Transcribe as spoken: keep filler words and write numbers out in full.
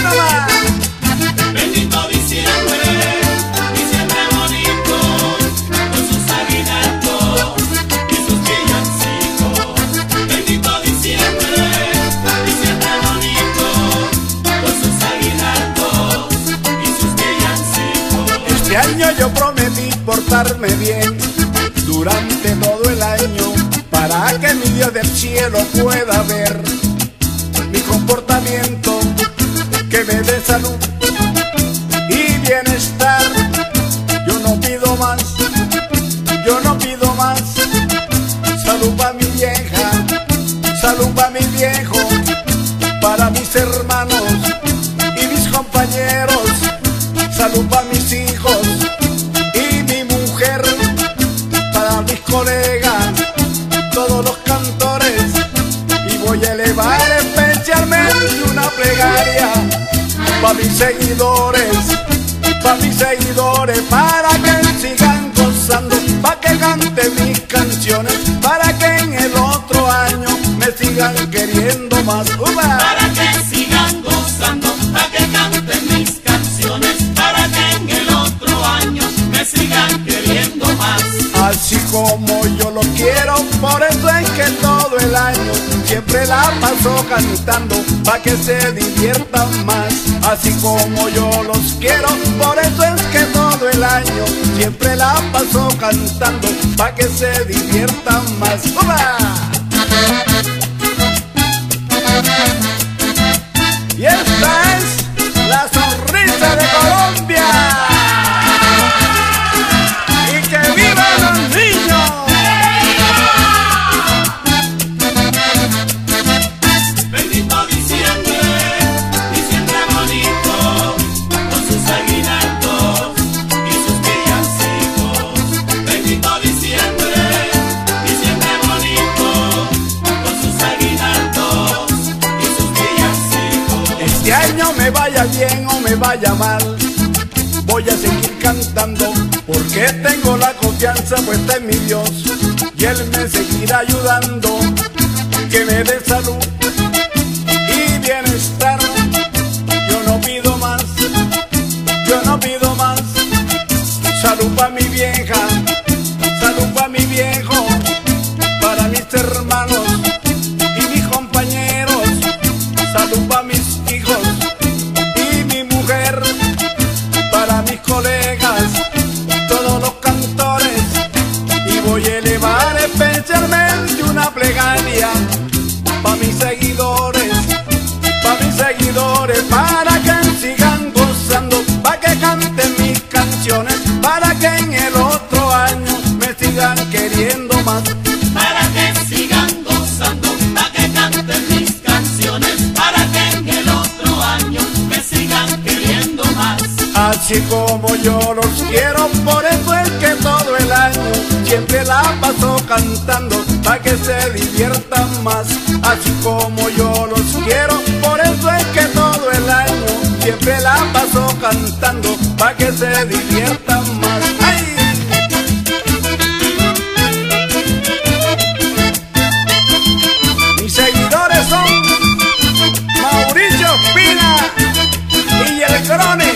nomás. Bendito diciembre, diciembre bonito, con sus aguinaldos y sus villancicos. Bendito diciembre, diciembre bonito, con sus aguinaldos y sus villancicos. Este año yo prometí portarme bien durante todo el año, para que mi Dios del cielo pueda ver mi comportamiento, que me dé salud y bienestar. Yo no pido más, yo no pido más. Salud para mi vieja, salud para mi viejo, para mis hermanos y mis compañeros, salud para mis hijos y mi mujer, para mis colegas, todos los cantores. Y voy a elevar especialmente una plegaria para mis seguidores, para mis seguidores, para que sigan gozando, para que canten mis canciones, para que en el otro año me sigan queriendo más. ¡Uba! Para que sigan gozando, para que canten mis canciones, para que en el otro año me sigan queriendo más. Así como yo lo quiero, por eso es que todo el año siempre la paso cantando, pa' que se diviertan más. Así como yo los quiero, por eso es que todo el año siempre la paso cantando, pa' que se diviertan más. ¡Uba! Y esta es la sonrisa de Colombia. ¡Y que vivan los niños! Bendito diciembre, diciembre bonito, con sus aguinaldos y sus villancicos. Bendito diciembre, diciembre bonito, con sus aguinaldos y sus villancicos. Este año me vaya bien o me vaya mal, voy a seguir cantando, porque tengo la confianza puesta en mi Dios, y Él me seguirá ayudando, que me dé salud y bienestar. Yo no pido más, yo no pido más. Salud para mi vieja, salud para mi viejo, para mis hermanos y mis compañeros, salud para mis hijos y mi mujer, para mis colegas, todos los cantores. Y voy a elevar especialmente una plegaria para mis seguidores, para mis seguidores, para que sigan gozando, para que canten mis canciones, para que en el otro año me sigan queriendo más. Para que sigan gozando, para que canten mis canciones, para que en el otro año me sigan queriendo más. Así como yo los quiero, por eso es que todo el año siempre la paso cantando, para que se diviertan más. Así como yo los quiero, por eso es que todo el año siempre la paso cantando, para que se diviertan más. ¡Ay! Mis seguidores son Mauricio Espina y el Crone.